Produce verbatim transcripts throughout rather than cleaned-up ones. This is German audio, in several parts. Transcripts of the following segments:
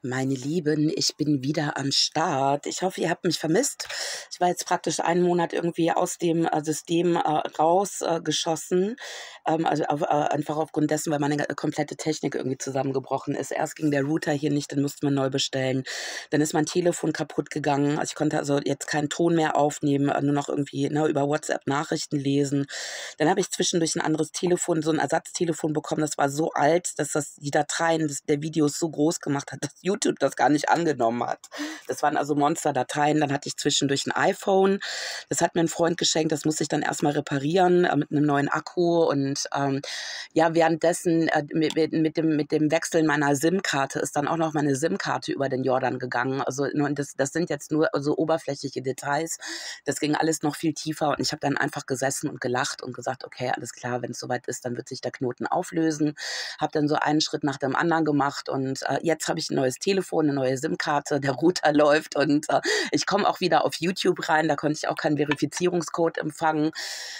Meine Lieben, ich bin wieder am Start. Ich hoffe, ihr habt mich vermisst. Ich war jetzt praktisch einen Monat irgendwie aus dem äh, System äh, rausgeschossen. Äh, geschossen. ähm, also auf, äh, einfach aufgrund dessen, weil meine komplette Technik irgendwie zusammengebrochen ist. Erst ging der Router hier nicht, den mussten wir neu bestellen. Dann ist mein Telefon kaputt gegangen. Also ich konnte also jetzt keinen Ton mehr aufnehmen, äh, nur noch irgendwie ne, über WhatsApp Nachrichten lesen. Dann habe ich zwischendurch ein anderes Telefon, so ein Ersatztelefon bekommen. Das war so alt, dass das die Dateien des, der Videos so groß gemacht hat, dass YouTube das gar nicht angenommen hat. Das waren also Monsterdateien. Dann hatte ich zwischendurch ein iPhone. Das hat mir ein Freund geschenkt. Das musste ich dann erstmal reparieren äh, mit einem neuen Akku. Und ähm, ja, währenddessen äh, mit, mit, dem, mit dem Wechseln meiner SIM-Karte ist dann auch noch meine SIM-Karte über den Jordan gegangen. Also nur- das, das sind jetzt nur so oberflächliche Details. Das ging alles noch viel tiefer. Und ich habe dann einfach gesessen und gelacht und gesagt, okay, alles klar, wenn es soweit ist, dann wird sich der Knoten auflösen. Habe dann so einen Schritt nach dem anderen gemacht. Und äh, jetzt habe ich ein neues Telefon, eine neue SIM-Karte, der Router läuft und äh, ich komme auch wieder auf YouTube rein, da konnte ich auch keinen Verifizierungscode empfangen.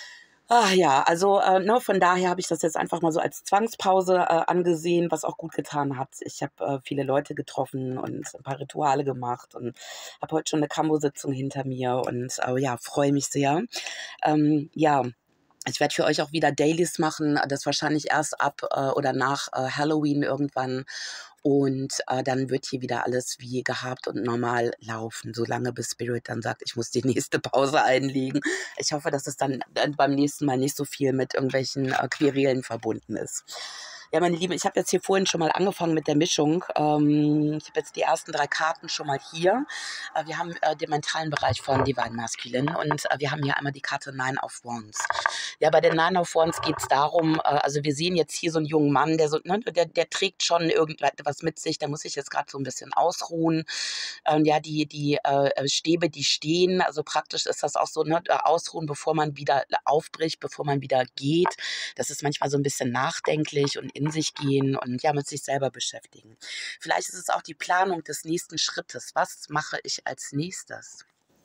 Ah ja, also äh, ne, von daher habe ich das jetzt einfach mal so als Zwangspause äh, angesehen, was auch gut getan hat. Ich habe äh, viele Leute getroffen und ein paar Rituale gemacht und habe heute schon eine Kambo-Sitzung hinter mir und äh, ja, freue mich sehr. Ähm, ja, ich werde für euch auch wieder Dailies machen, das wahrscheinlich erst ab äh, oder nach äh, Halloween irgendwann. Und äh, dann wird hier wieder alles wie gehabt und normal laufen, solange bis Spirit dann sagt, ich muss die nächste Pause einlegen. Ich hoffe, dass es dann äh, beim nächsten Mal nicht so viel mit irgendwelchen äh, Querelen verbunden ist. Ja, meine Lieben, ich habe jetzt hier vorhin schon mal angefangen mit der Mischung. Ähm, ich habe jetzt die ersten drei Karten schon mal hier. Äh, wir haben äh, den mentalen Bereich von Divine Masculine und äh, wir haben hier einmal die Karte Nine of Wands. Ja, bei den Nine of Wands geht es darum, äh, also wir sehen jetzt hier so einen jungen Mann, der so, ne, der, der trägt schon irgendwas mit sich, der muss sich jetzt gerade so ein bisschen ausruhen. Ähm, ja, die, die äh, Stäbe, die stehen, also praktisch ist das auch so, ne, ausruhen, bevor man wieder aufbricht, bevor man wieder geht. Das ist manchmal so ein bisschen nachdenklich und in sich gehen und ja, mit sich selber beschäftigen. Vielleicht ist es auch die Planung des nächsten Schrittes. Was mache ich als nächstes?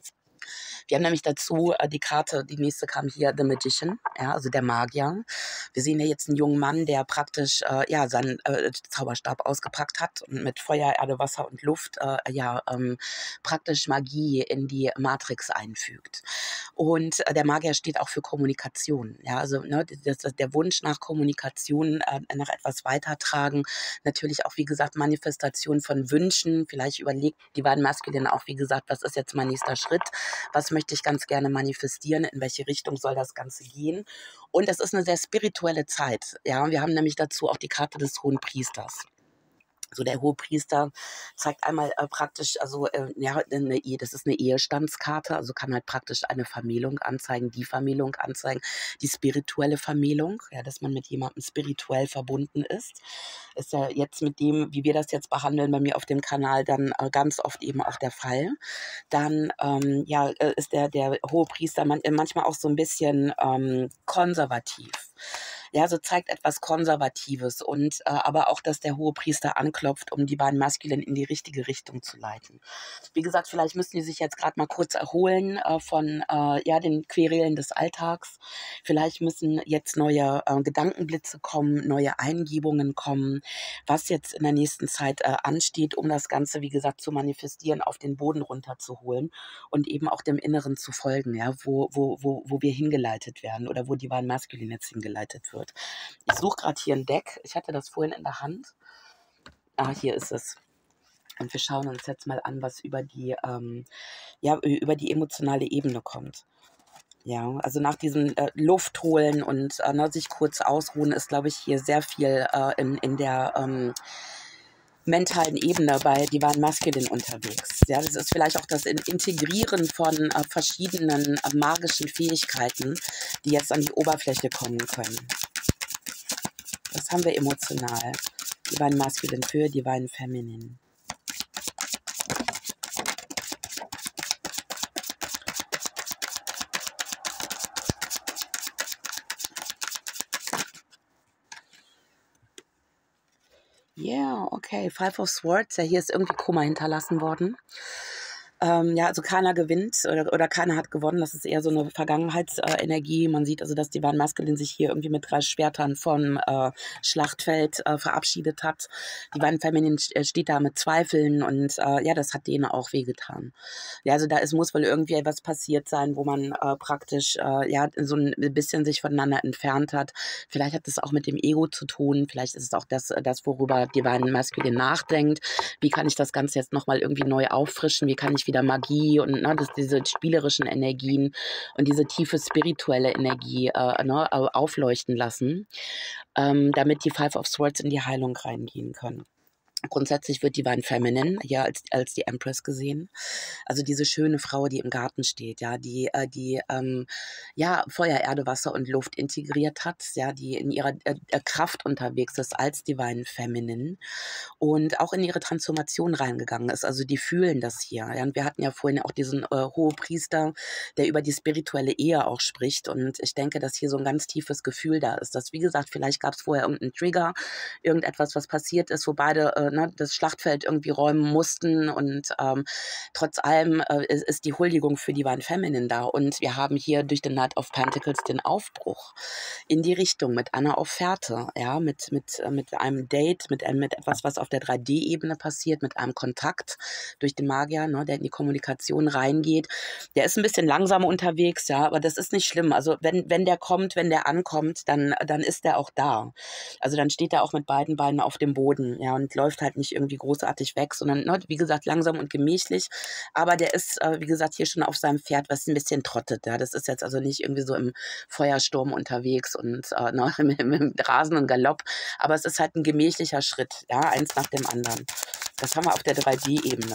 Wir haben nämlich dazu äh, die Karte, die nächste kam hier, The Magician, ja, also der Magier. Wir sehen hier jetzt einen jungen Mann, der praktisch äh, ja, seinen äh, Zauberstab ausgepackt hat und mit Feuer, Erde, Wasser und Luft äh, ja, ähm, praktisch Magie in die Matrix einfügt. Und äh, der Magier steht auch für Kommunikation. Ja, also ne, das, das, der Wunsch nach Kommunikation, äh, nach etwas weitertragen. Natürlich auch, wie gesagt, Manifestation von Wünschen. Vielleicht überlegt die beiden Maskulinen auch, wie gesagt, was ist jetzt mein nächster Schritt? Was möchte ich ganz gerne manifestieren? In welche Richtung soll das Ganze gehen? Und es ist eine sehr spirituelle Zeit. Ja, wir haben nämlich dazu auch die Karte des Hohen Priesters. So der Hohepriester zeigt einmal äh, praktisch, also äh, ja, eine Ehe, das ist eine Ehestandskarte, also kann halt praktisch eine Vermählung anzeigen, die Vermählung anzeigen, die spirituelle Vermählung, ja, dass man mit jemandem spirituell verbunden ist. Ist ja jetzt mit dem, wie wir das jetzt behandeln bei mir auf dem Kanal, dann äh, ganz oft eben auch der Fall. Dann ähm, ja, äh, ist der, der Hohepriester man, äh, manchmal auch so ein bisschen ähm, konservativ. Ja, so zeigt etwas Konservatives und äh, aber auch, dass der Hohepriester anklopft, um die beiden Maskulinen in die richtige Richtung zu leiten. Wie gesagt, vielleicht müssen die sich jetzt gerade mal kurz erholen äh, von äh, ja, den Querelen des Alltags. Vielleicht müssen jetzt neue äh, Gedankenblitze kommen, neue Eingebungen kommen, was jetzt in der nächsten Zeit äh, ansteht, um das Ganze, wie gesagt, zu manifestieren, auf den Boden runterzuholen und eben auch dem Inneren zu folgen, ja, wo, wo, wo, wo wir hingeleitet werden oder wo die Divine Masculine jetzt hingeleitet wird. Ich suche gerade hier ein Deck. Ich hatte das vorhin in der Hand. Ah, hier ist es. Und wir schauen uns jetzt mal an, was über die, ähm, ja, über die emotionale Ebene kommt. Ja, also nach diesem äh, Luft holen und äh, ne, sich kurz ausruhen, ist, glaube ich, hier sehr viel äh, in, in der ähm, mentalen Ebene bei Divine Masculine unterwegs. Ja, das ist vielleicht auch das Integrieren von äh, verschiedenen äh, magischen Fähigkeiten, die jetzt an die Oberfläche kommen können. Das haben wir emotional. Divine Masculine für Divine Feminine. Ja, yeah, okay. Five of Swords. Ja, hier ist irgendwie Kummer hinterlassen worden. Ähm, ja, also keiner gewinnt oder, oder keiner hat gewonnen. Das ist eher so eine Vergangenheitsenergie. Man sieht also, dass Divine Masculine sich hier irgendwie mit drei Schwertern vom äh, Schlachtfeld äh, verabschiedet hat. Divine Feminine st- steht da mit Zweifeln und äh, ja, das hat denen auch wehgetan. Ja, also da ist, muss wohl irgendwie etwas passiert sein, wo man äh, praktisch äh, ja so ein bisschen sich voneinander entfernt hat. Vielleicht hat es auch mit dem Ego zu tun. Vielleicht ist es auch das, das worüber Divine Masculine nachdenkt. Wie kann ich das Ganze jetzt nochmal irgendwie neu auffrischen? Wie kann ich wieder Magie und ne, das, diese spielerischen Energien und diese tiefe spirituelle Energie äh, ne, aufleuchten lassen, ähm, damit die Five of Swords in die Heilung reingehen können. Grundsätzlich wird Divine Feminine hier als, als die Empress gesehen. Also diese schöne Frau, die im Garten steht, ja, die, äh, die ähm, ja, Feuer, Erde, Wasser und Luft integriert hat, ja, die in ihrer äh, Kraft unterwegs ist als Divine Feminine und auch in ihre Transformation reingegangen ist. Also die fühlen das hier. Ja. Und wir hatten ja vorhin auch diesen äh, Hohepriester, der über die spirituelle Ehe auch spricht. Und ich denke, dass hier so ein ganz tiefes Gefühl da ist. Dass, wie gesagt, vielleicht gab es vorher irgendeinen Trigger, irgendetwas, was passiert ist, wo beide äh, ne, das Schlachtfeld irgendwie räumen mussten. Und ähm, trotz allem äh, ist, ist die Huldigung für Divine Feminine da. Und wir haben hier durch den Knight of Pentacles den Aufbruch in die Richtung mit einer Offerte, ja, mit, mit, äh, mit einem Date, mit, äh, mit etwas, was auf der drei D-Ebene passiert, mit einem Kontakt durch den Magier, ne, der in die Kommunikation reingeht. Der ist ein bisschen langsamer unterwegs, ja, aber das ist nicht schlimm. Also wenn, wenn der kommt, wenn der ankommt, dann, dann ist der auch da. Also dann steht er auch mit beiden Beinen auf dem Boden, ja, und läuft halt nicht irgendwie großartig weg, sondern, ne, wie gesagt, langsam und gemächlich. Aber der ist, äh, wie gesagt, hier schon auf seinem Pferd, was ein bisschen trottet, ja. Das ist jetzt also nicht irgendwie so im Feuersturm unterwegs und äh, ne, im, im rasenden Galopp, aber es ist halt ein gemächlicher Schritt, ja, eins nach dem anderen. Das haben wir auf der drei D-Ebene.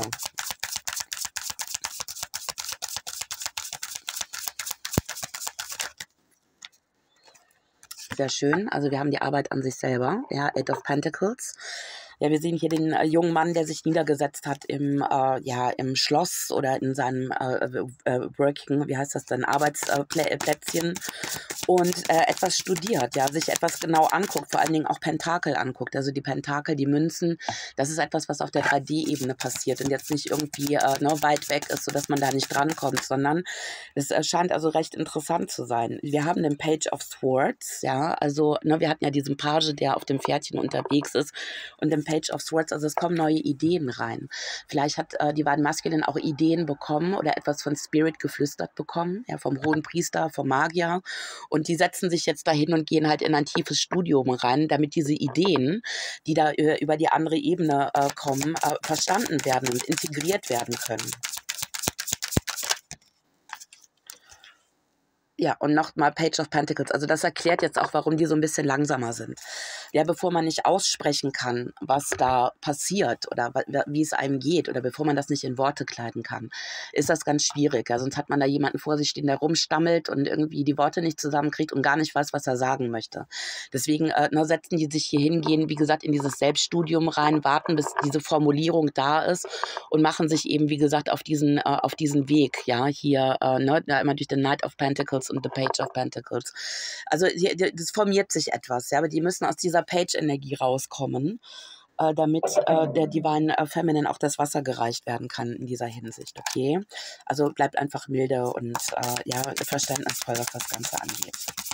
Sehr schön. Also wir haben die Arbeit an sich selber, ja, Eight of Pentacles. Ja, wir sehen hier den äh, jungen Mann, der sich niedergesetzt hat im, äh, ja, im Schloss oder in seinem äh, äh, Working, wie heißt das denn, Arbeitsplätzchen und äh, etwas studiert, ja, sich etwas genau anguckt, vor allen Dingen auch Pentakel anguckt, also die Pentakel, die Münzen, das ist etwas, was auf der drei D-Ebene passiert und jetzt nicht irgendwie äh, ne, weit weg ist, sodass man da nicht drankommt, sondern es äh, scheint also recht interessant zu sein. Wir haben den Page of Swords, ja, also ne, wir hatten ja diesen Page, der auf dem Pferdchen unterwegs ist und den Page of Swords, also es kommen neue Ideen rein. Vielleicht hat äh, Divine Masculine auch Ideen bekommen oder etwas von Spirit geflüstert bekommen, ja, vom Hohen Priester, vom Magier. Und die setzen sich jetzt dahin und gehen halt in ein tiefes Studium rein, damit diese Ideen, die da äh, über die andere Ebene äh, kommen, äh, verstanden werden und integriert werden können. Ja, und nochmal Page of Pentacles. Also das erklärt jetzt auch, warum die so ein bisschen langsamer sind. Ja, bevor man nicht aussprechen kann, was da passiert oder wie es einem geht oder bevor man das nicht in Worte kleiden kann, ist das ganz schwierig. Ja, sonst hat man da jemanden vor sich stehen, der rumstammelt und irgendwie die Worte nicht zusammenkriegt und gar nicht weiß, was er sagen möchte. Deswegen äh, na, setzen die sich hier hingehen, wie gesagt, in dieses Selbststudium rein, warten, bis diese Formulierung da ist und machen sich eben, wie gesagt, auf diesen, äh, auf diesen Weg, ja, hier, äh, ne, immer durch den Knight of Pentacles und the Page of Pentacles. Also das formiert sich etwas, ja, aber die müssen aus dieser Page-Energie rauskommen, äh, damit äh, der Divine äh, Feminine auch das Wasser gereicht werden kann in dieser Hinsicht, okay? Also bleibt einfach milde und äh, ja, verständnisvoll, was das Ganze angeht.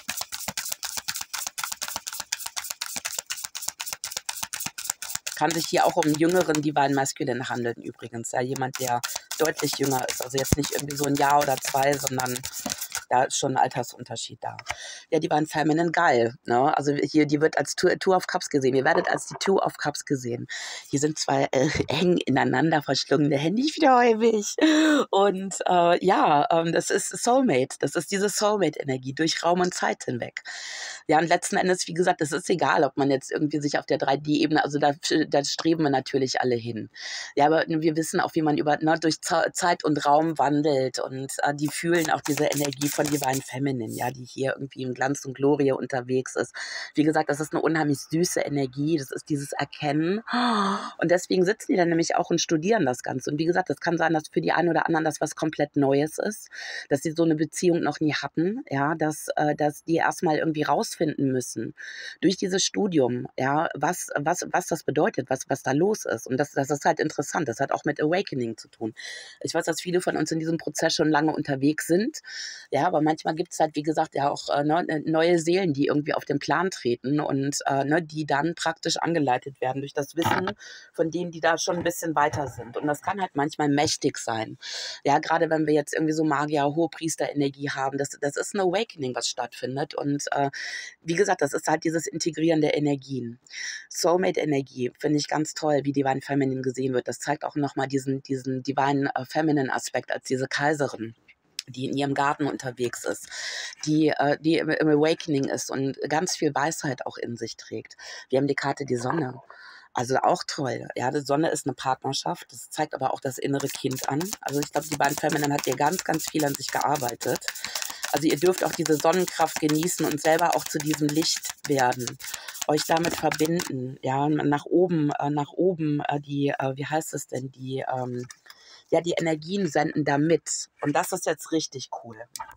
Kann sich hier auch um einen jüngeren Divine Masculine handeln übrigens, ja, jemand, der deutlich jünger ist, also jetzt nicht irgendwie so ein Jahr oder zwei, sondern da ist schon ein Altersunterschied da. Ja, Divine Feminine, geil. Ne? Also hier, die wird als Two, Two of Cups gesehen. Ihr werdet als die Two of Cups gesehen. Hier sind zwei äh, eng ineinander verschlungene Hände, ich wieder häufig. Und äh, ja, ähm, das ist Soulmate. Das ist diese Soulmate-Energie durch Raum und Zeit hinweg. Ja, und letzten Endes, wie gesagt, es ist egal, ob man jetzt irgendwie sich auf der drei D-Ebene, also da, da streben wir natürlich alle hin. Ja, aber wir wissen auch, wie man über ne, durch Zeit und Raum wandelt und äh, die fühlen auch diese Energie von von Divine Feminine, ja, die hier irgendwie im Glanz und Glorie unterwegs ist. Wie gesagt, das ist eine unheimlich süße Energie, das ist dieses Erkennen. Und deswegen sitzen die dann nämlich auch und studieren das Ganze. Und wie gesagt, das kann sein, dass für die einen oder anderen das was komplett Neues ist, dass sie so eine Beziehung noch nie hatten, ja, dass, äh, dass die erstmal irgendwie rausfinden müssen durch dieses Studium, ja, was, was, was das bedeutet, was, was da los ist. Und das, das ist halt interessant. Das hat auch mit Awakening zu tun. Ich weiß, dass viele von uns in diesem Prozess schon lange unterwegs sind. Ja, aber manchmal gibt es halt, wie gesagt, ja auch äh, ne, neue Seelen, die irgendwie auf den Plan treten und äh, ne, die dann praktisch angeleitet werden durch das Wissen von denen, die da schon ein bisschen weiter sind. Und das kann halt manchmal mächtig sein. Ja, gerade wenn wir jetzt irgendwie so Magier, Hohepriester-Energie haben, das, das ist ein Awakening, was stattfindet. Und äh, wie gesagt, das ist halt dieses Integrieren der Energien. Soulmate-Energie finde ich ganz toll, wie Divine Feminine gesehen wird. Das zeigt auch nochmal diesen, diesen Divine äh, Feminine-Aspekt als diese Kaiserin, die in ihrem Garten unterwegs ist, die, äh, die im, im Awakening ist und ganz viel Weisheit auch in sich trägt. Wir haben die Karte die Sonne. Also auch toll. Ja, die Sonne ist eine Partnerschaft. Das zeigt aber auch das innere Kind an. Also ich glaube, die beiden Feminine hat hier ganz, ganz viel an sich gearbeitet. Also ihr dürft auch diese Sonnenkraft genießen und selber auch zu diesem Licht werden. Euch damit verbinden. Ja, nach oben, äh, nach oben, äh, die, äh, wie heißt es denn, die, ähm, ja, die Energien senden da mit. Und das ist jetzt richtig cool.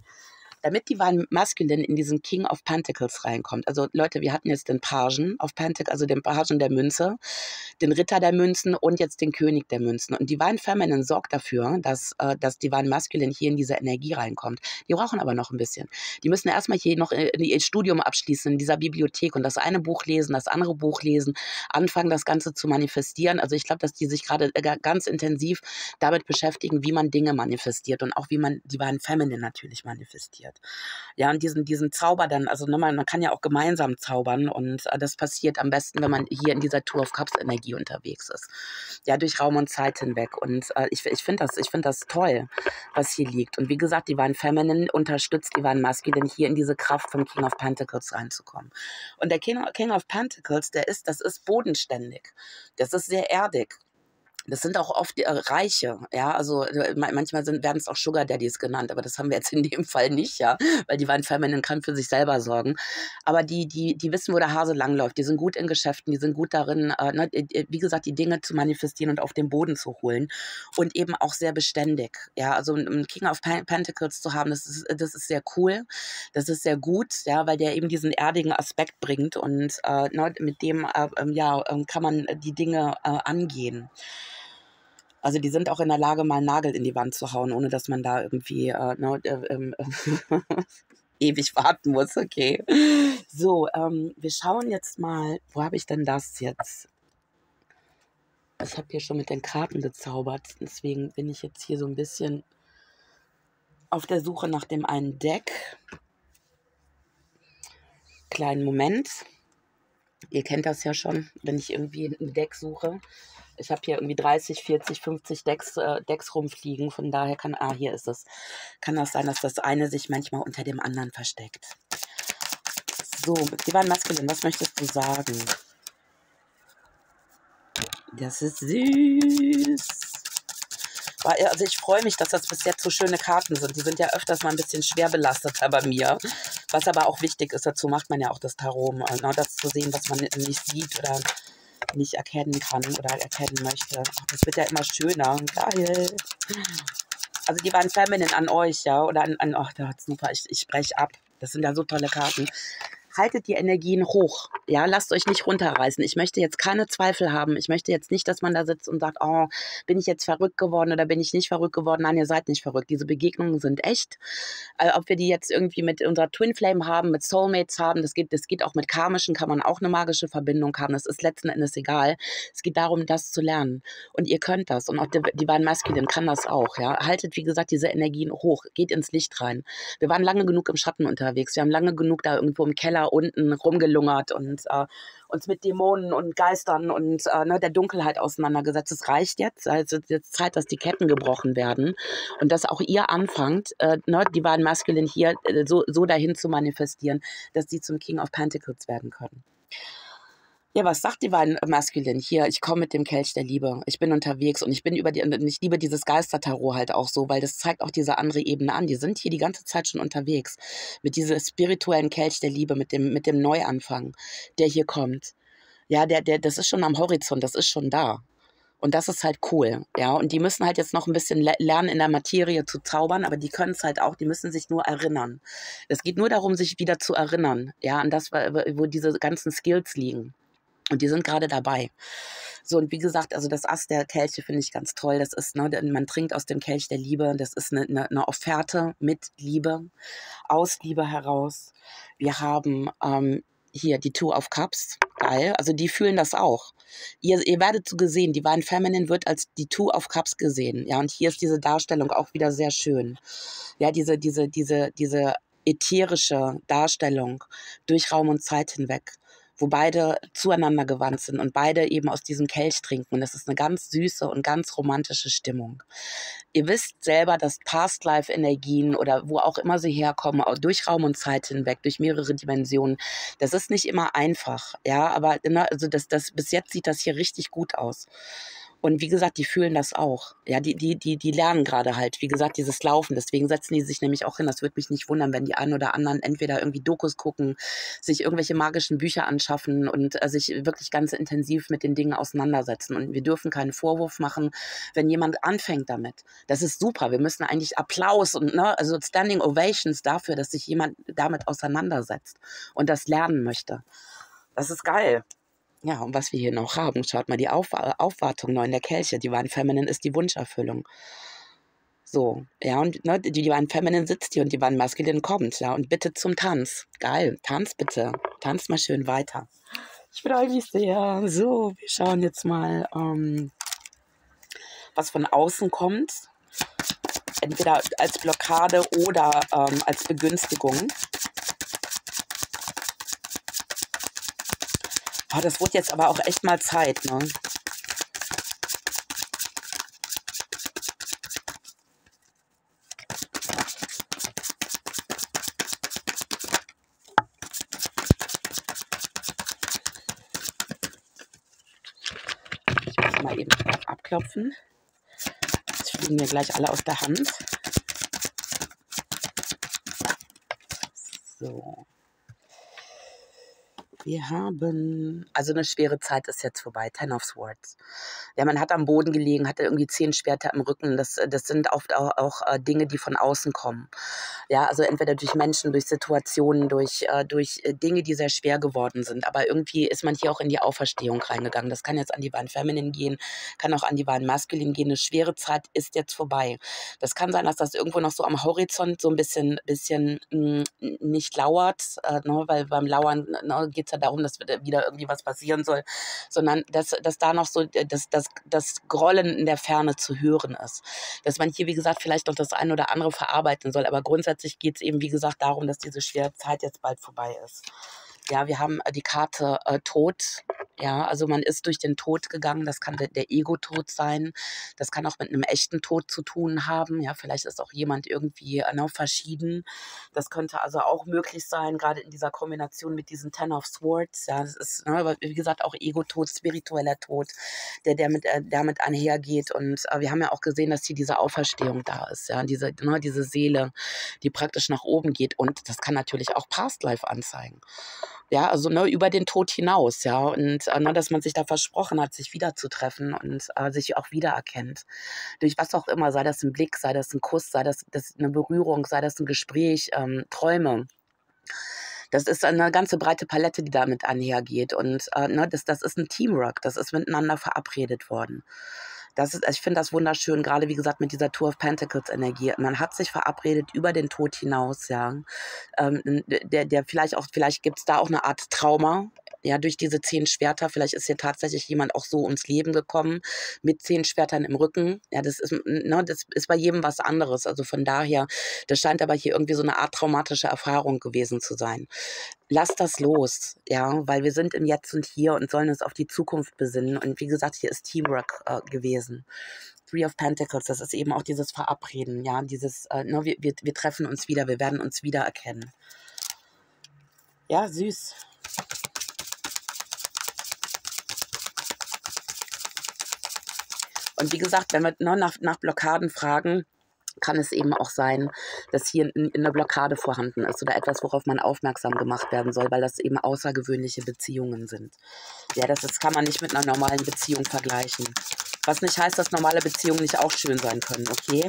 Damit Divine Masculine in diesen King of Pentacles reinkommt. Also Leute, wir hatten jetzt den Pagen of Pentacles, also den Pagen der Münze, den Ritter der Münzen und jetzt den König der Münzen. Und Divine Feminine sorgt dafür, dass, äh, dass Divine Masculine hier in diese Energie reinkommt. Die brauchen aber noch ein bisschen. Die müssen erstmal hier noch ihr Studium abschließen in dieser Bibliothek und das eine Buch lesen, das andere Buch lesen, anfangen das Ganze zu manifestieren. Also ich glaube, dass die sich gerade ganz intensiv damit beschäftigen, wie man Dinge manifestiert und auch wie man Divine Feminine natürlich manifestiert. Ja, und diesen, diesen Zauber dann, also ne, man, man kann ja auch gemeinsam zaubern und äh, das passiert am besten, wenn man hier in dieser Tour of Cups Energie unterwegs ist. Ja, durch Raum und Zeit hinweg. Und äh, ich, ich finde das, ich find das toll, was hier liegt. Und wie gesagt, Divine Feminine unterstützt Divine Masculine, hier in diese Kraft vom King of Pentacles reinzukommen. Und der King, King of Pentacles, der ist, das ist bodenständig. Das ist sehr erdig. Das sind auch oft äh, Reiche, ja, also äh, manchmal sind, werden es auch Sugar Daddies genannt, aber das haben wir jetzt in dem Fall nicht, ja, weil Divine Feminine kann für sich selber sorgen. Aber die, die, die wissen, wo der Hase langläuft, die sind gut in Geschäften, die sind gut darin, äh, ne, wie gesagt, die Dinge zu manifestieren und auf den Boden zu holen und eben auch sehr beständig, ja, also einen King of Pentacles zu haben, das ist, das ist sehr cool, das ist sehr gut, ja, weil der eben diesen erdigen Aspekt bringt und äh, ne, mit dem, äh, ja, kann man die Dinge äh, angehen. Also die sind auch in der Lage, mal einen Nagel in die Wand zu hauen, ohne dass man da irgendwie äh, ne, äh, äh, ewig warten muss. Okay. So, ähm, wir schauen jetzt mal, wo habe ich denn das jetzt? Ich habe hier schon mit den Karten gezaubert, deswegen bin ich jetzt hier so ein bisschen auf der Suche nach dem einen Deck. Kleinen Moment. Ihr kennt das ja schon, wenn ich irgendwie ein Deck suche. Ich habe hier irgendwie dreißig, vierzig, fünfzig Decks, äh, Decks rumfliegen. Von daher kann, ah, hier ist es. Kann das sein, dass das eine sich manchmal unter dem anderen versteckt. So, Divine Masculine, was möchtest du sagen? Das ist süß. Also ich freue mich, dass das bis jetzt so schöne Karten sind. Die sind ja öfters mal ein bisschen schwer belasteter bei mir. Was aber auch wichtig ist, dazu macht man ja auch das Tarot, ne, das zu sehen, was man nicht sieht oder nicht erkennen kann oder erkennen möchte. Das wird ja immer schöner. Geil. Also die waren Feminine an euch, ja, oder an, an ach, da super, ich, ich spreche ab. Das sind ja so tolle Karten. Haltet die Energien hoch. Ja, lasst euch nicht runterreißen. Ich möchte jetzt keine Zweifel haben. Ich möchte jetzt nicht, dass man da sitzt und sagt, oh, bin ich jetzt verrückt geworden oder bin ich nicht verrückt geworden? Nein, ihr seid nicht verrückt. Diese Begegnungen sind echt. Äh, ob wir die jetzt irgendwie mit unserer Twin Flame haben, mit Soulmates haben, das geht, das geht auch mit karmischen, kann man auch eine magische Verbindung haben. Das ist letzten Endes egal. Es geht darum, das zu lernen. Und ihr könnt das. Und auch die, die beiden Masculine kann das auch. Ja? Haltet, wie gesagt, diese Energien hoch. Geht ins Licht rein. Wir waren lange genug im Schatten unterwegs. Wir haben lange genug da irgendwo im Keller unten rumgelungert und äh, uns mit Dämonen und Geistern und äh, ne, der Dunkelheit auseinandergesetzt. Es reicht jetzt. Also es ist jetzt Zeit, dass die Ketten gebrochen werden und dass auch ihr anfangt, äh, ne, Divine Masculine hier äh, so, so dahin zu manifestieren, dass sie zum King of Pentacles werden können. Ja, was sagt Divine Masculine? Hier, ich komme mit dem Kelch der Liebe. Ich bin unterwegs und ich bin über die, und ich liebe dieses Geistertarot halt auch so, weil das zeigt auch diese andere Ebene an. Die sind hier die ganze Zeit schon unterwegs. Mit diesem spirituellen Kelch der Liebe, mit dem, mit dem Neuanfang, der hier kommt. Ja, der, der, das ist schon am Horizont, das ist schon da. Und das ist halt cool, ja. Und die müssen halt jetzt noch ein bisschen le lernen, in der Materie zu zaubern, aber die können es halt auch, die müssen sich nur erinnern. Es geht nur darum, sich wieder zu erinnern, ja, an das, wo diese ganzen Skills liegen. Und die sind gerade dabei. So, und wie gesagt, also das Ass der Kelche finde ich ganz toll. Das ist, ne, man trinkt aus dem Kelch der Liebe. Das ist eine, eine, eine Offerte mit Liebe, aus Liebe heraus. Wir haben ähm, hier die Two of Cups. Geil. Also die fühlen das auch. Ihr, ihr werdet so gesehen, Divine Feminine wird als die Two of Cups gesehen. Ja, und hier ist diese Darstellung auch wieder sehr schön. Ja, diese, diese, diese, diese ätherische Darstellung durch Raum und Zeit hinweg, wo beide zueinander gewandt sind und beide eben aus diesem Kelch trinken. Und das ist eine ganz süße und ganz romantische Stimmung. Ihr wisst selber, dass Past-Life-Energien oder wo auch immer sie herkommen, auch durch Raum und Zeit hinweg, durch mehrere Dimensionen, das ist nicht immer einfach. Ja, aber ne, also das, das, bis jetzt sieht das hier richtig gut aus. Und wie gesagt, die fühlen das auch. Ja, die, die, die, die lernen gerade halt, wie gesagt, dieses Laufen. Deswegen setzen die sich nämlich auch hin. Das würde mich nicht wundern, wenn die einen oder anderen entweder irgendwie Dokus gucken, sich irgendwelche magischen Bücher anschaffen und äh, sich wirklich ganz intensiv mit den Dingen auseinandersetzen. Und wir dürfen keinen Vorwurf machen, wenn jemand anfängt damit. Das ist super. Wir müssen eigentlich Applaus und, ne, also Standing Ovations dafür, dass sich jemand damit auseinandersetzt und das lernen möchte. Das ist geil. Ja, und was wir hier noch haben, schaut mal, die Auf Aufwartung neu in der Kelche. Divine Feminine ist die Wunscherfüllung. So, ja, und ne, die Divine Feminine sitzt hier und die Divine Masculine kommt, ja, und bitte zum Tanz. Geil, Tanz bitte. Tanz mal schön weiter. Ich freue mich sehr. So, wir schauen jetzt mal, ähm, was von außen kommt. Entweder als Blockade oder ähm, als Begünstigung. Oh, das wurde jetzt aber auch echt mal Zeit, ne? Ich muss mal eben abklopfen. Jetzt fliegen mir gleich alle aus der Hand. So. Wir haben, also eine schwere Zeit ist jetzt vorbei, Ten of Swords. Ja, man hat am Boden gelegen, hatte irgendwie zehn Schwerter im Rücken. Das, das sind oft auch, auch äh, Dinge, die von außen kommen. Ja, also entweder durch Menschen, durch Situationen, durch, äh, durch äh, Dinge, die sehr schwer geworden sind. Aber irgendwie ist man hier auch in die Auferstehung reingegangen. Das kann jetzt an Divine Feminine gehen, kann auch an Divine Masculine gehen. Eine schwere Zeit ist jetzt vorbei. Das kann sein, dass das irgendwo noch so am Horizont so ein bisschen, bisschen mh, nicht lauert, äh, ne, weil beim Lauern ne, geht es ja darum, dass wieder irgendwie was passieren soll, sondern dass, dass da noch so das, das, das Grollen in der Ferne zu hören ist. Dass man hier, wie gesagt, vielleicht noch das eine oder andere verarbeiten soll, aber grundsätzlich geht es eben, wie gesagt, darum, dass diese schwere Zeit jetzt bald vorbei ist. Ja, wir haben die Karte äh, Tod. Ja, also man ist durch den Tod gegangen. Das kann der, der Ego-Tod sein. Das kann auch mit einem echten Tod zu tun haben. Ja, vielleicht ist auch jemand irgendwie äh, noch verschieden. Das könnte also auch möglich sein, gerade in dieser Kombination mit diesen Ten of Swords. Ja, das ist, ne, wie gesagt, auch Ego-Tod, spiritueller Tod, der, der mit, äh, damit einhergeht. Und äh, wir haben ja auch gesehen, dass hier diese Auferstehung da ist. Ja, diese, ne, diese Seele, die praktisch nach oben geht. Und das kann natürlich auch Past Life anzeigen. Ja, also ne, über den Tod hinaus, ja. Und äh, ne, dass man sich da versprochen hat, sich wiederzutreffen und äh, sich auch wiedererkennt. Durch was auch immer, sei das ein Blick, sei das ein Kuss, sei das, das eine Berührung, sei das ein Gespräch, ähm, Träume. Das ist eine ganze breite Palette, die damit einhergeht. Und äh, ne, das, das ist ein Teamwork, das ist miteinander verabredet worden. Das ist, ich finde das wunderschön, gerade wie gesagt mit dieser Two of Pentacles Energie. Man hat sich verabredet über den Tod hinaus, ja. Ähm, der, der vielleicht auch, vielleicht gibt es da auch eine Art Trauma, ja, durch diese zehn Schwerter. Vielleicht ist hier tatsächlich jemand auch so ums Leben gekommen mit zehn Schwertern im Rücken. Ja, das ist, ne, das ist bei jedem was anderes. Also von daher, das scheint aber hier irgendwie so eine Art traumatische Erfahrung gewesen zu sein. Lass das los, ja, weil wir sind im Jetzt und Hier und sollen uns auf die Zukunft besinnen. Und wie gesagt, hier ist Teamwork äh, gewesen. Three of Pentacles, das ist eben auch dieses Verabreden, ja, dieses, äh, ne, wir, wir, wir treffen uns wieder, wir werden uns wiedererkennen. Ja, süß. Und wie gesagt, wenn wir ne, nach, nach Blockaden fragen, kann es eben auch sein, dass hier in, in eine Blockade vorhanden ist oder etwas, worauf man aufmerksam gemacht werden soll, weil das eben außergewöhnliche Beziehungen sind. Ja, das, das kann man nicht mit einer normalen Beziehung vergleichen. Was nicht heißt, dass normale Beziehungen nicht auch schön sein können, okay?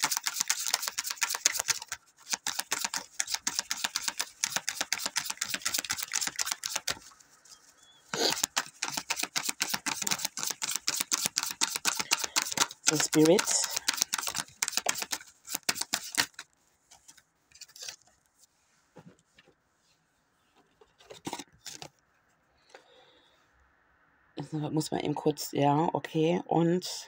So, Spirit. Das muss man eben kurz, ja, okay, und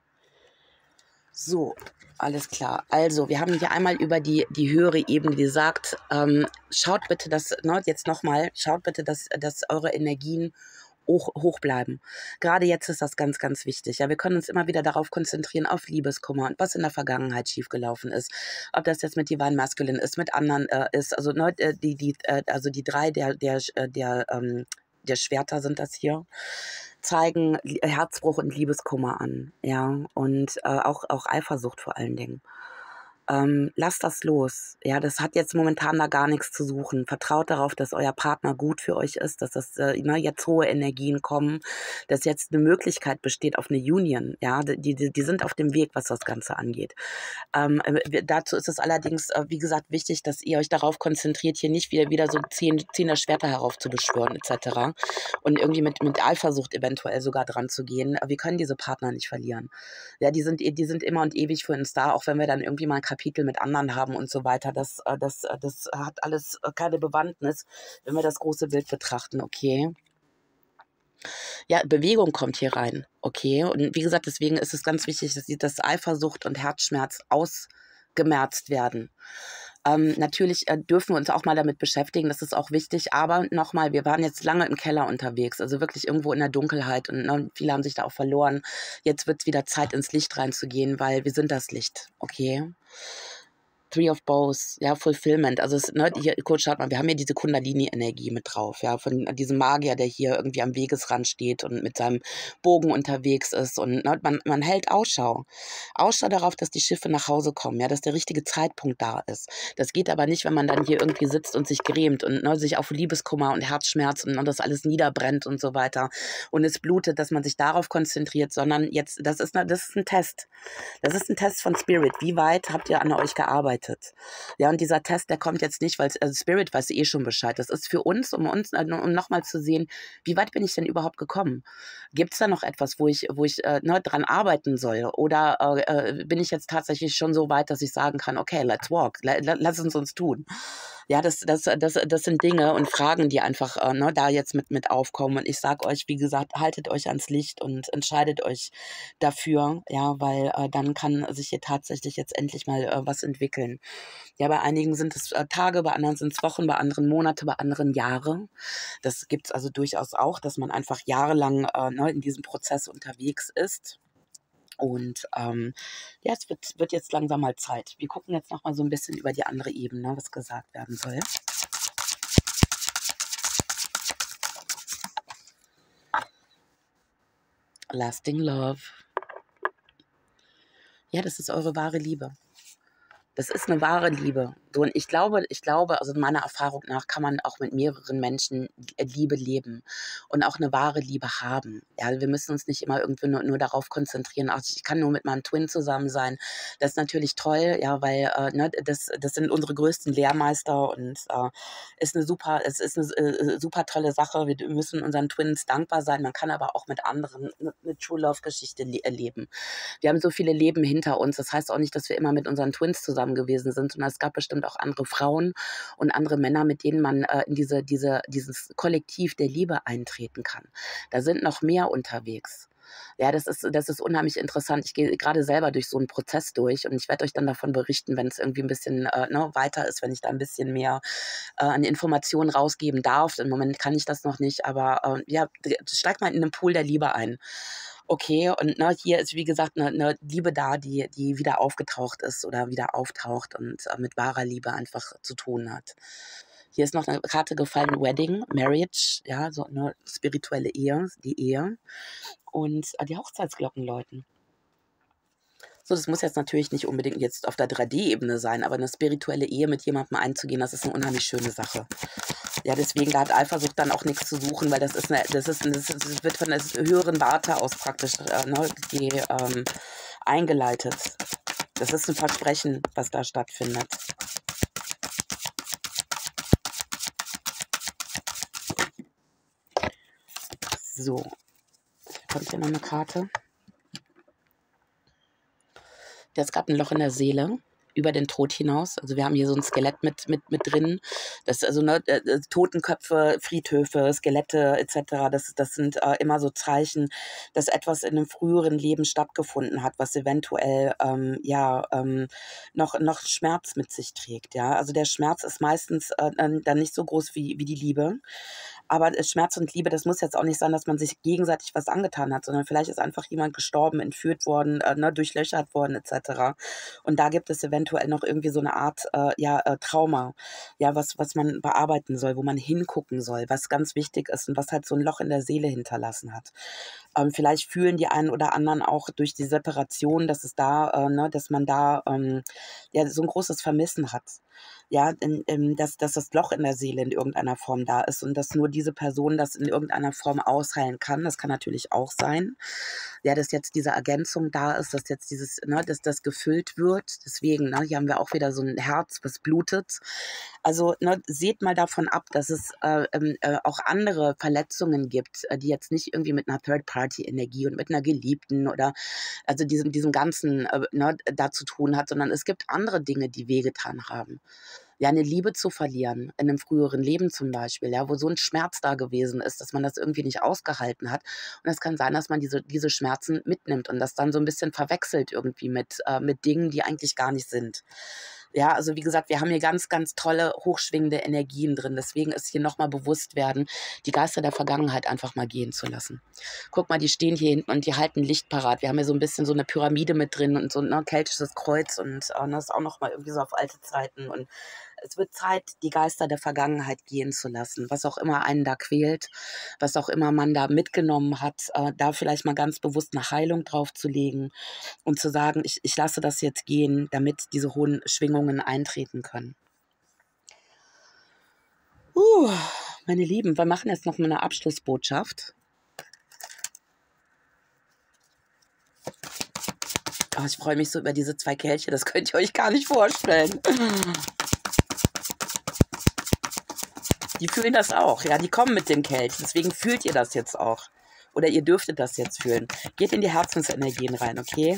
so, alles klar. Also, wir haben hier einmal über die, die höhere Ebene gesagt, ähm, schaut bitte, dass, ne, jetzt nochmal, schaut bitte, dass, dass eure Energien hoch, hoch bleiben. Gerade jetzt ist das ganz, ganz wichtig. Ja, wir können uns immer wieder darauf konzentrieren, auf Liebeskummer und was in der Vergangenheit schiefgelaufen ist. Ob das jetzt mit Divine Masculine ist, mit anderen äh, ist, also, ne, die, die, äh, also die drei der, der, der, ähm, der Schwerter sind das hier, zeigen Herzbruch und Liebeskummer an, ja, und äh, auch, auch Eifersucht vor allen Dingen. Ähm, lasst das los. Ja, das hat jetzt momentan da gar nichts zu suchen. Vertraut darauf, dass euer Partner gut für euch ist, dass das äh, ne, jetzt hohe Energien kommen, dass jetzt eine Möglichkeit besteht auf eine Union. Ja, die, die, die sind auf dem Weg, was das Ganze angeht. Ähm, äh, dazu ist es allerdings, äh, wie gesagt, wichtig, dass ihr euch darauf konzentriert, hier nicht wieder, wieder so zehn, zehn der Schwerter heraufzubeschwören et cetera. Und irgendwie mit, mit Eifersucht eventuell sogar dran zu gehen. Wir können diese Partner nicht verlieren. Ja, die sind, die sind immer und ewig für uns da, auch wenn wir dann irgendwie mal ein Kapitel mit anderen haben und so weiter. Das, das, das hat alles keine Bewandtnis, wenn wir das große Bild betrachten, okay? Ja, Bewegung kommt hier rein, okay? Und wie gesagt, deswegen ist es ganz wichtig, dass, dass Eifersucht und Herzschmerz ausgemerzt werden. Ähm, natürlich äh, dürfen wir uns auch mal damit beschäftigen, das ist auch wichtig, aber nochmal, wir waren jetzt lange im Keller unterwegs, also wirklich irgendwo in der Dunkelheit und ne, viele haben sich da auch verloren. Jetzt wird es wieder Zeit, ins Licht reinzugehen, weil wir sind das Licht, okay? Three of Bows, ja, Fulfillment. Also, es, ne, hier, kurz schaut mal, wir haben hier diese Kundalini-Energie mit drauf, ja, von diesem Magier, der hier irgendwie am Wegesrand steht und mit seinem Bogen unterwegs ist. Und ne, man, man hält Ausschau. Ausschau darauf, dass die Schiffe nach Hause kommen, ja, dass der richtige Zeitpunkt da ist. Das geht aber nicht, wenn man dann hier irgendwie sitzt und sich grämt und ne, sich auf Liebeskummer und Herzschmerz und, und das alles niederbrennt und so weiter und es blutet, dass man sich darauf konzentriert, sondern jetzt, das ist, das ist ein Test. Das ist ein Test von Spirit. Wie weit habt ihr an euch gearbeitet? Ja, und dieser Test, der kommt jetzt nicht, weil also Spirit weiß eh schon Bescheid. Das ist für uns, um uns, um nochmal zu sehen, wie weit bin ich denn überhaupt gekommen? Gibt es da noch etwas, wo ich, wo ich äh, ne, dran arbeiten soll? Oder äh, bin ich jetzt tatsächlich schon so weit, dass ich sagen kann, okay, let's walk, lass uns uns tun. Ja, das, das, das, das sind Dinge und Fragen, die einfach äh, ne, da jetzt mit, mit aufkommen. Und ich sage euch, wie gesagt, haltet euch ans Licht und entscheidet euch dafür, ja, weil äh, dann kann sich hier tatsächlich jetzt endlich mal äh, was entwickeln. Ja, bei einigen sind es äh, Tage, bei anderen sind es Wochen, bei anderen Monate, bei anderen Jahre. Das gibt es also durchaus auch, dass man einfach jahrelang äh, ne, in diesem Prozess unterwegs ist. Und ähm, ja, es wird, wird jetzt langsam mal Zeit. Wir gucken jetzt noch mal so ein bisschen über die andere Ebene, was gesagt werden soll. Lasting Love. Ja, das ist eure wahre Liebe. Das ist eine wahre Liebe. So, und ich glaube ich glaube, also meiner Erfahrung nach kann man auch mit mehreren Menschen Liebe leben und auch eine wahre Liebe haben. Ja, wir müssen uns nicht immer irgendwie nur nur darauf konzentrieren: „Ach, ich kann nur mit meinem Twin zusammen sein.“ Das ist natürlich toll, ja, weil, äh, ne, das das sind unsere größten Lehrmeister und, äh, ist eine super es ist eine äh, super tolle Sache. Wir müssen unseren Twins dankbar sein. Man kann aber auch mit anderen 'ne 'ne True Love Geschichte le erleben. Wir haben so viele Leben hinter uns. Das heißt auch nicht, dass wir immer mit unseren Twins zusammen gewesen sind, sondern es gab bestimmt auch andere Frauen und andere Männer, mit denen man äh, in diese, diese, dieses Kollektiv der Liebe eintreten kann. Da sind noch mehr unterwegs. Ja, das ist, das ist unheimlich interessant. Ich gehe gerade selber durch so einen Prozess durch und ich werde euch dann davon berichten, wenn es irgendwie ein bisschen äh, ne, weiter ist, wenn ich da ein bisschen mehr äh, an Informationen rausgeben darf. Im Moment kann ich das noch nicht, aber äh, ja, steigt mal in den Pool der Liebe ein. Okay, und ne, hier ist wie gesagt eine 'ne Liebe da, die die wieder aufgetaucht ist oder wieder auftaucht und äh, mit wahrer Liebe einfach zu tun hat. Hier ist noch eine Karte gefallen, Wedding, Marriage, ja, so eine spirituelle Ehe, die Ehe und äh, die Hochzeitsglocken läuten. So, das muss jetzt natürlich nicht unbedingt jetzt auf der drei D-Ebene sein, aber eine spirituelle Ehe mit jemandem einzugehen, das ist eine unheimlich schöne Sache. Ja, deswegen, da hat Eifersucht dann auch nichts zu suchen, weil das ist eine, das ist, das ist, das wird von der höheren Warte aus praktisch äh, ne, die, ähm, eingeleitet. Das ist ein Versprechen, was da stattfindet. So, kommt hier noch eine Karte. Jetzt gab ein Loch in der Seele über den Tod hinaus. Also wir haben hier so ein Skelett mit, mit, mit drin. Das ist also ne, äh, Totenköpfe, Friedhöfe, Skelette et cetera. Das, das sind äh, immer so Zeichen, dass etwas in einem früheren Leben stattgefunden hat, was eventuell ähm, ja ähm, noch, noch Schmerz mit sich trägt. Ja? Also der Schmerz ist meistens äh, dann nicht so groß wie, wie die Liebe. Aber Schmerz und Liebe, das muss jetzt auch nicht sein, dass man sich gegenseitig was angetan hat, sondern vielleicht ist einfach jemand gestorben, entführt worden, äh, ne, durchlöchert worden et cetera. Und da gibt es eventuell noch irgendwie so eine Art äh, ja, äh, Trauma, ja, was, was man bearbeiten soll, wo man hingucken soll, was ganz wichtig ist und was halt so ein Loch in der Seele hinterlassen hat. Ähm, vielleicht fühlen die einen oder anderen auch durch die Separation, dass es da, äh, ne, dass man da ähm, ja, so ein großes Vermissen hat. Ja, in, in, dass, dass das Loch in der Seele in irgendeiner Form da ist und dass nur diese Person das in irgendeiner Form ausheilen kann. Das kann natürlich auch sein. Ja, dass jetzt diese Ergänzung da ist, dass jetzt dieses, ne, dass das gefüllt wird. Deswegen, ne, hier haben wir auch wieder so ein Herz, was blutet. Also ne, seht mal davon ab, dass es äh, äh, auch andere Verletzungen gibt, äh, die jetzt nicht irgendwie mit einer Third-Party-Energie und mit einer Geliebten oder also diesem, diesem Ganzen äh, ne, da zu tun hat, sondern es gibt andere Dinge, die wehgetan haben. Ja, eine Liebe zu verlieren, in einem früheren Leben zum Beispiel, ja, wo so ein Schmerz da gewesen ist, dass man das irgendwie nicht ausgehalten hat. Und es kann sein, dass man diese, diese Schmerzen mitnimmt und das dann so ein bisschen verwechselt irgendwie mit, äh, mit Dingen, die eigentlich gar nicht sind. Ja, also wie gesagt, wir haben hier ganz, ganz tolle, hochschwingende Energien drin. Deswegen ist hier nochmal bewusst werden, die Geister der Vergangenheit einfach mal gehen zu lassen. Guck mal, die stehen hier hinten und die halten Licht parat. Wir haben hier so ein bisschen so eine Pyramide mit drin und so ein ne, keltisches Kreuz und äh, das ist auch nochmal irgendwie so auf alte Zeiten. Und es wird Zeit, die Geister der Vergangenheit gehen zu lassen. Was auch immer einen da quält, was auch immer man da mitgenommen hat, äh, da vielleicht mal ganz bewusst eine Heilung drauf zu legen und zu sagen, ich, ich lasse das jetzt gehen, damit diese hohen Schwingungen eintreten können. Uh, meine Lieben, wir machen jetzt noch mal eine Abschlussbotschaft. Oh, ich freue mich so über diese zwei Kelche, das könnt ihr euch gar nicht vorstellen. Die fühlen das auch, ja, die kommen mit dem Kelch, deswegen fühlt ihr das jetzt auch. Oder ihr dürftet das jetzt fühlen. Geht in die Herzensenergien rein, okay?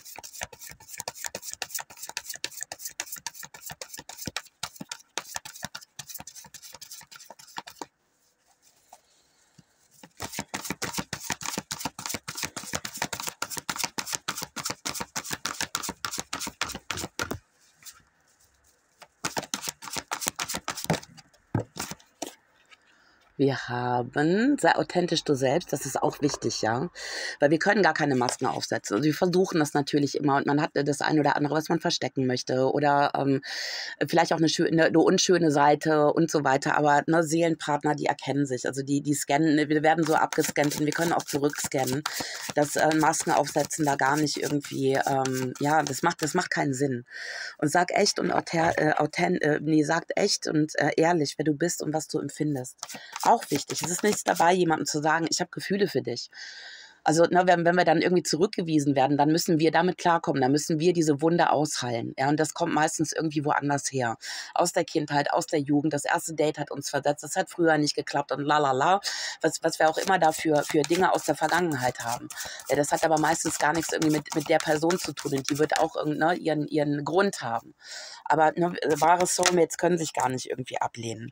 Wir haben, sei authentisch du selbst, das ist auch wichtig, ja, weil wir können gar keine Masken aufsetzen. Also wir versuchen das natürlich immer und man hat das eine oder andere, was man verstecken möchte oder ähm, vielleicht auch eine, schöne, eine unschöne Seite und so weiter, aber ne, Seelenpartner, die erkennen sich, also die, die scannen, wir werden so abgescannt und wir können auch zurückscannen. Das äh, Masken aufsetzen da gar nicht irgendwie, ähm, ja, das macht, das macht keinen Sinn. Und sag echt und authent, äh, authent, äh, nee, sagt echt und äh, ehrlich, wer du bist und was du empfindest. Auch wichtig. Es ist nichts dabei, jemandem zu sagen, ich habe Gefühle für dich. Also ne, wenn, wenn wir dann irgendwie zurückgewiesen werden, dann müssen wir damit klarkommen, dann müssen wir diese Wunde ausheilen. Ja, und das kommt meistens irgendwie woanders her. Aus der Kindheit, aus der Jugend. Das erste Date hat uns versetzt, das hat früher nicht geklappt und lalala. Was, was wir auch immer dafür für Dinge aus der Vergangenheit haben. Ja, das hat aber meistens gar nichts irgendwie mit, mit der Person zu tun und die wird auch ne, ihren, ihren Grund haben. Aber ne, wahre Soulmates können sich gar nicht irgendwie ablehnen.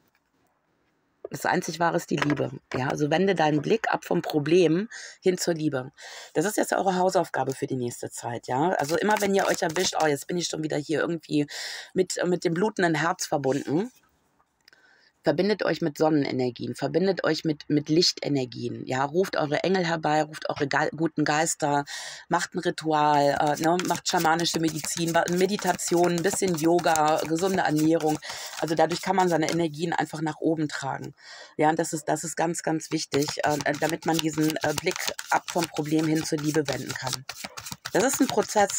Das einzig Wahre ist die Liebe. Ja, also wende deinen Blick ab vom Problem hin zur Liebe. Das ist jetzt eure Hausaufgabe für die nächste Zeit. Ja, also immer wenn ihr euch erwischt, oh, jetzt bin ich schon wieder hier irgendwie mit, mit dem blutenden Herz verbunden. Verbindet euch mit Sonnenenergien, verbindet euch mit, mit Lichtenergien. Ja, ruft eure Engel herbei, ruft eure Ge guten Geister, macht ein Ritual, äh, ne, macht schamanische Medizin, Meditation, ein bisschen Yoga, gesunde Ernährung. Also dadurch kann man seine Energien einfach nach oben tragen. Ja, und das ist, das ist ganz, ganz wichtig, äh, damit man diesen äh, Blick ab vom Problem hin zur Liebe wenden kann. Das ist ein Prozess.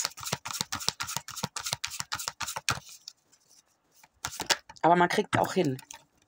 Aber man kriegt auch hin.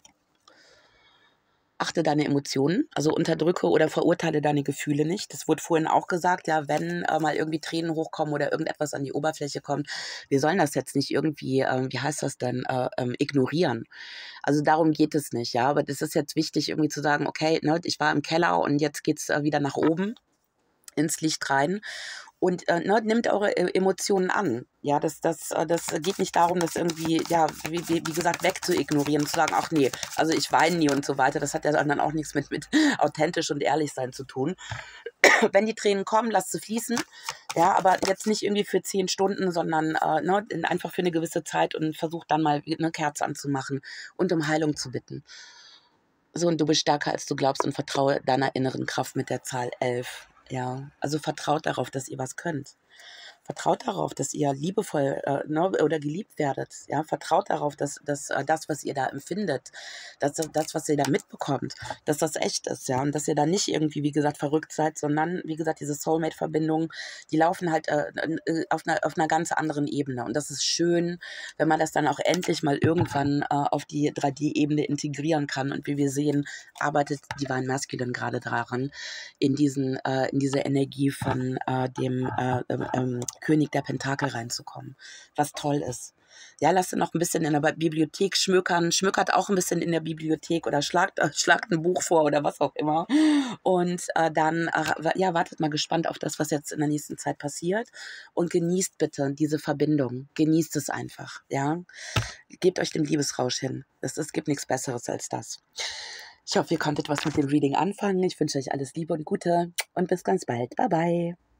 Achte deine Emotionen, also unterdrücke oder verurteile deine Gefühle nicht. Das wurde vorhin auch gesagt, ja, wenn äh, mal irgendwie Tränen hochkommen oder irgendetwas an die Oberfläche kommt, wir sollen das jetzt nicht irgendwie, äh, wie heißt das denn, äh, ähm, ignorieren. Also darum geht es nicht, ja. Aber das ist jetzt wichtig, irgendwie zu sagen, okay, ne, ich war im Keller und jetzt geht's äh, wieder nach oben ins Licht rein. Und äh, ne, nehmt eure äh, Emotionen an. Ja, das, das, äh, das geht nicht darum, das irgendwie, ja, wie, wie, wie gesagt, wegzuignorieren, zu sagen, ach nee, also ich weine nie und so weiter. Das hat ja dann auch nichts mit, mit authentisch und ehrlich sein zu tun. Wenn die Tränen kommen, lasst sie fließen. Ja, aber jetzt nicht irgendwie für zehn Stunden, sondern äh, ne, einfach für eine gewisse Zeit und versucht dann mal eine Kerze anzumachen und um Heilung zu bitten. So, und du bist stärker, als du glaubst, und vertraue deiner inneren Kraft mit der Zahl elf. Ja, also vertraut darauf, dass ihr was könnt. Vertraut darauf, dass ihr liebevoll äh, ne, oder geliebt werdet. Ja, vertraut darauf, dass, dass äh, das, was ihr da empfindet, dass das, was ihr da mitbekommt, dass das echt ist, ja, und dass ihr da nicht irgendwie, wie gesagt, verrückt seid, sondern, wie gesagt, diese Soulmate-Verbindungen, die laufen halt äh, äh, auf, einer, auf einer ganz anderen Ebene. Und das ist schön, wenn man das dann auch endlich mal irgendwann äh, auf die drei D-Ebene integrieren kann. Und wie wir sehen, arbeitet Divine Masculine gerade daran, in diesen, äh, in diese Energie von äh, dem äh, ähm, ähm, König der Pentakel reinzukommen, was toll ist. Ja, lasst ihr noch ein bisschen in der Bibliothek schmökern, schmökert auch ein bisschen in der Bibliothek oder schlagt, äh, schlagt ein Buch vor oder was auch immer. Und äh, dann, äh, ja, wartet mal gespannt auf das, was jetzt in der nächsten Zeit passiert und genießt bitte diese Verbindung. Genießt es einfach, ja. Gebt euch dem Liebesrausch hin. Es, es gibt nichts Besseres als das. Ich hoffe, ihr konntet was mit dem Reading anfangen. Ich wünsche euch alles Liebe und Gute und bis ganz bald. Bye, bye.